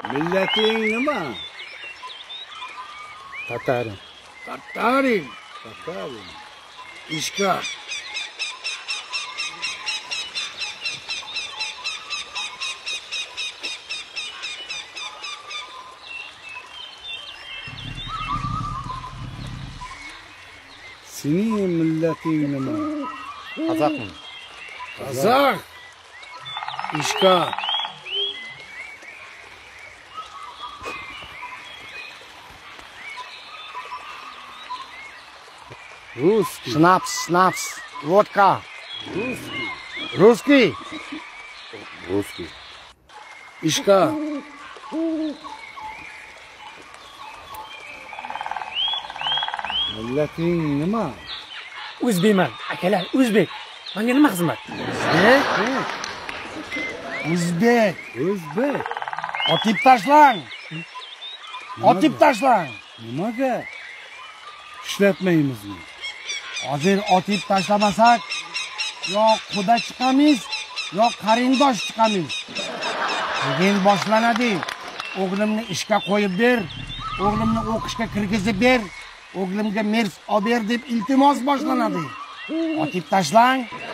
Millating nima? Tatarin. Tatarin. Ishka. Sening millating nima? Qozoqman. Qozoq. Ishka. Русский. Шнапс, водка. Русский. Ishka. Millating nima? O'zbekman, akalar, o'zbek. Menga nima xizmat? O'zbek. O'zbek. Otib tashlang. Otib tashlang. Nimaga? Ishlatmaymizmi? Hozir otib tashlamasak, yo quda chiqamiz, yo qarindosh chiqamiz. Bugun boshlanadi. O'g'limni ishga qo'yib ber, o'g'limni o'qishga kirgizib ber, o'g'limga mers olib ber deb iltimos boshlanadi. Otib tashlang.